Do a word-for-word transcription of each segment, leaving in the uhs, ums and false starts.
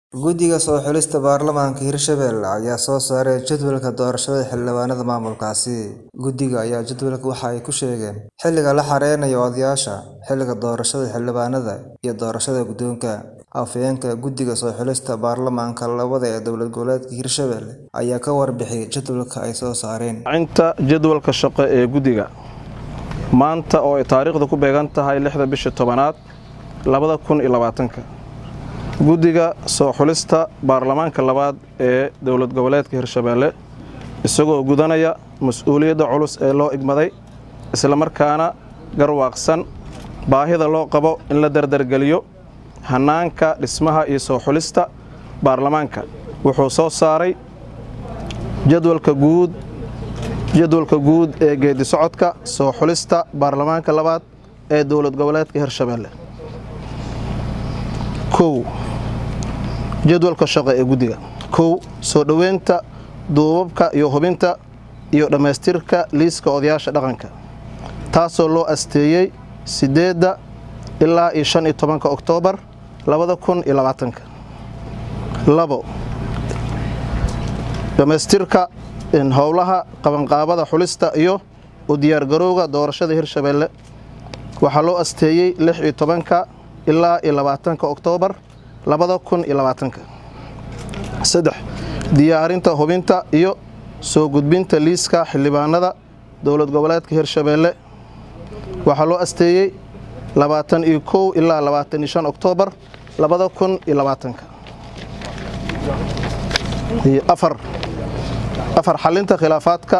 Guddiga soo xulista baarlamaanka Hirshabelle ayaa soo saaray jadwalka doorashada xildhibaanada maamulkaasi. Guddiga ayaa jadwalka waxa ay ku sheegeen xilliga la xareynayo odayaasha, xilliga doorashada xildhibaanada iyo doorashada guddoonka. Afhayeenka guddiga soo xulista baarlamaanka labada ee dowlad goboleedka Hirshabelle ayaa ka warbixiyay jadwalka ay soo saareen. Inta jadwalka shaqo ee guddiga maanta oo ay taariikhdu ku beegan tahay lixda bisha tobanaad labada kun iyo labaatanka. Guddiga soo xulista baarlamaanka labaad ee dowlad goboleedka Hirshabelle isagoo gudanaya mas'uuliyadda culus ee loo igmaday isla markaana garwaaqsan baahida loo qabo in la dardargeliyo hanaanka dhismaha iyo soo xulista baarlamaanka wuxuu soo saaray jadwalka guud jadwalka guud ee geedi socodka soo xulista baarlamaanka labaad ee dowlad goboleedka Hirshabelle. kow jadwalka shaqo ee guddiga kow soo dhaweynta duubabka iyo hubinta iyo dhamaystirka liiska odayaasha dhaqanka taasoo loo asteeyay sideedda ilaa shan iyo tobanka Oktoobar labada kun iyo labaatanka. labo dhamaystirka in howlaha qabanqaabada xulista iyo u diyaar garowga doorashada Hirshabelle waxaa loo asteeyay lix iyo tobanka ilaa labaatanka Oktoobar labada kun iyo labaatanka. saddex diyaarinta hubinta iyo soo gudbinta liiska xildhibaanada dowlad goboleedka Hirshabelle waxaa loo asteeyay labaatan iyo kow ilaa labaatan iyo shan Oktoobar labada kun iyo labaatanka. afar afar xalinta khilaafaadka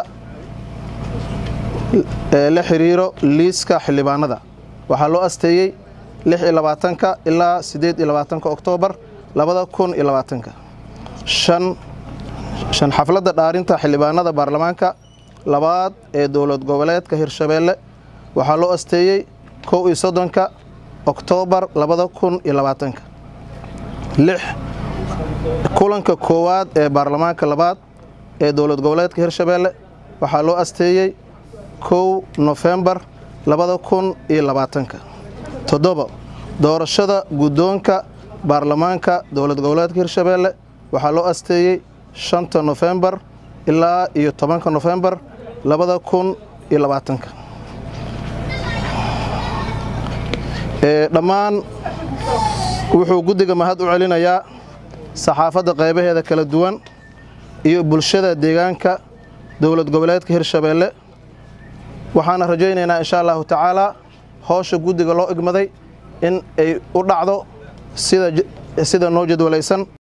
ee la xiriiro liiska xildhibaanada waxaa loo asteeyay lix iyo labaatanka ilaa siddeed iyo labaatanka Oktoobar labada kun iyo labaatanka. shan shan xafladda dhaarinta xildhibaanada baarlamaanka labaad ee dowlad goboleedka Hirshabelle waxaa loo asteeyay kow iyo soddonka Oktoobar labada kun iyo labaatanka. lix kulanka koowaad ee baarlamaanka labaad ee dowlad goboleedka Hirshabelle waxaa loo asteeyay kow Noofembar labada kun iyo labaatanka. toddoba doorashada guddoonka baarlamaanka dowlad goboleedka Hirshabelle waxaa loo asteeyay shanta Noofembar ilaa iyo tobanka Noofembar labada kun iyo labaatanka. ee dhammaan wuxuu guddiga mahad u celinayaa saxaafadda qaybaheeda kala duwan iyo bulshada deegaanka dowlad goboleedka Hirshabelle waxaana rajaynaynaa insha Allahu tacaala hawsha guddiga loo igmaday in ay u dhacdo sida sida noo jadwalaysan.